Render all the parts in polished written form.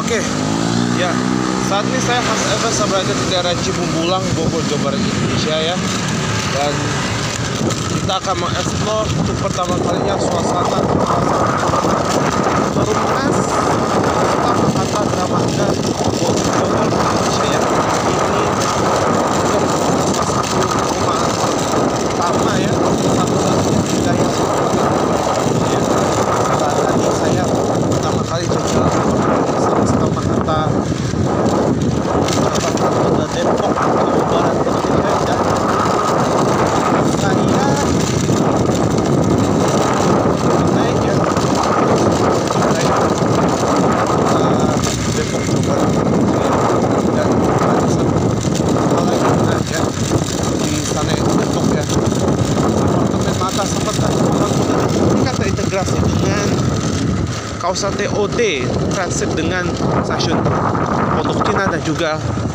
Oke, ya. Saat ini saya Mas Evans berada di daerah Cibumbulang, Bogor, Jawa Barat, Indonesia ya. Dan kita akan mengeksplor untuk pertama kalinya suasana Perumnas Kota Dramaga, Bogor, Jawa Barat, Indonesia ya. Ini merupakan salah satu perumahan utama ya, satu-satunya wilayah ya. Tadi saya pertama kali coba sama Hatta Depok, Jawa Barat, Indonesia dan saya naik ya Depok, Jawa Barat dan ada satu hal lagi ya di sana itu Depok ya, apartemen mata sempat ini kan terintegrasi dengan kawasan TOD transit dengan stasiun Pondok Cina dan juga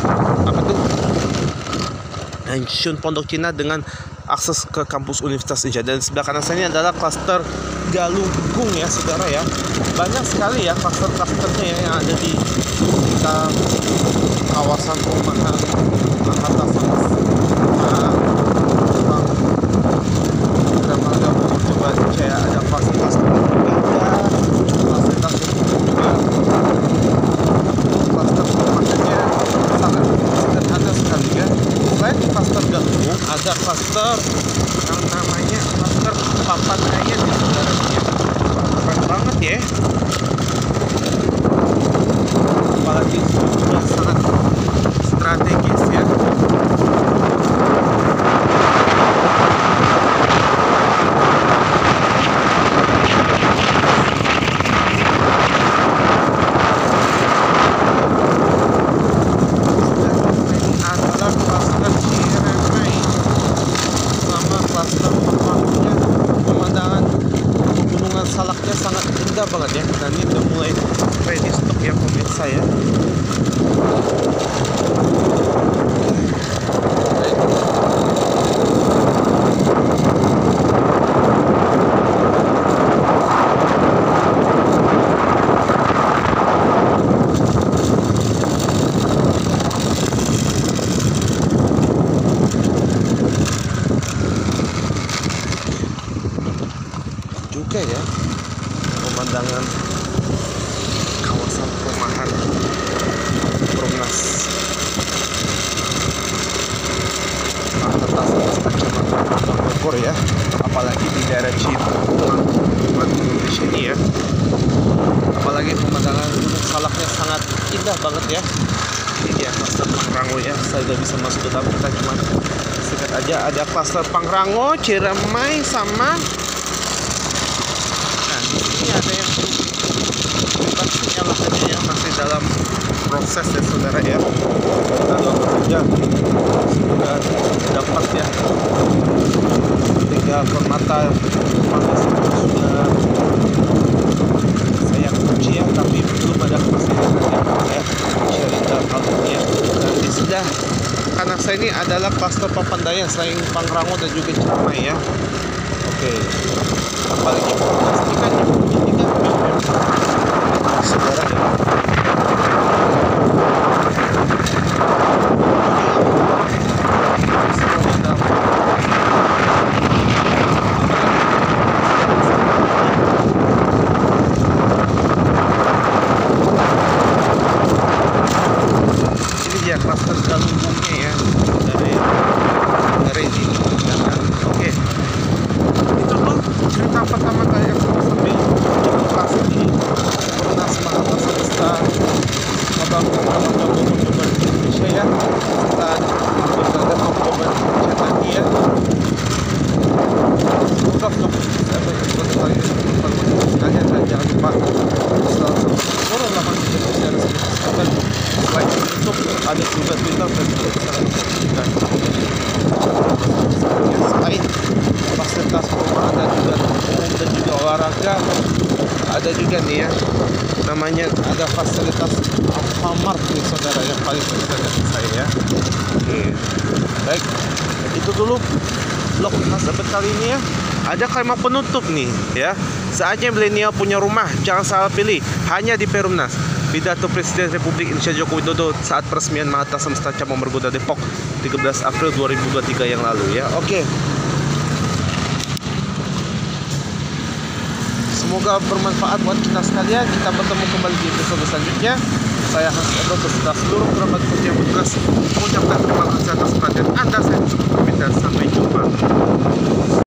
stasiun Pondok Cina dengan akses ke kampus Universitas Indonesia. Dan sebelah kanan saya ini adalah klaster Galunggung ya saudara ya. Banyak sekali ya klaster-klasternya ya, yang ada di sekitar kawasan perumahan Hatta Dramaga Bogor, Jawa Barat. Saya ada fasilitas berbeda, fasilitas juga klaster perumahannya sangat sederhana sekali ya. Selain di klaster Galunggung, ada klaster yang namanya klaster Papandayan ya saudara ya. Keren banget ya. Apalagi sudah sangat strategis ya. Salaknya sangat indah banget ya. Dan ini udah mulai ready stok ya pemirsa ya. Juga ya pemandangan kawasan perumahan Perumnas Bogor ya, apalagi di daerah Cibumbulang Indonesia ini ya. Apalagi pemandangan Gunung Salaknya sangat indah banget ya. Ini dia klaster Pangrango ya. Saya udah bisa masuk ke dalam, kita cuma sikat aja. Ada klaster Pangrango, Ciremai sama ini ada yang bebasnya lahannya yang masih dalam proses ya saudara ya. Kita doakan saja semoga dapat ya. Tiga permata sudah saya kunci ya, tapi belum ada kepastian ya cerita kalungnya. Dan di sebelah kanan saya ini adalah klaster Papandayan selain Pangrango dan juga Ciremai ya. Oke, apalagi pastikan ini kan saudara ya. Ini dia klaster Galunggungnya ya dari ini. Oke. Cerita pertama kali yang saya sambil lokasi di Perumnas Mahata Semesta Abang Dramaga Bogor, Jawa Barat, Indonesia ya. Kita berada di Bogor tadi ya. Semoga vlog saya berikut kali ini bermanfaat sekalian, dan jangan lupa follow laman Indonesia resmi Kesehatan. Selain YouTube ada juga Twitter dan juga Instagram. Selain fasilitas perumahan dan juga umum dan juga olahraga, ada juga nih ya namanya ada fasilitas Alfamart nih saudara yang paling dekat dengan saya ya. Oke, baik, itu dulu vlog Mas Evans kali ini ya. Ada kalimat penutup nih ya. Saatnya milenial punya rumah, jangan salah pilih, hanya di Perumnas. Pidato Presiden Republik Indonesia Joko Widodo saat peresmian Mahathir Semesta Cabang Margonda Depok 13 April 2023 yang lalu ya. Oke. Semoga bermanfaat buat kita sekalian. Kita bertemu kembali di episode selanjutnya. Saya Hans Edo beserta seluruh kerabat kerja yang bertugas mengucapkan terima kasih atas perhatian Anda. Saya cukup pamit dan sampai jumpa.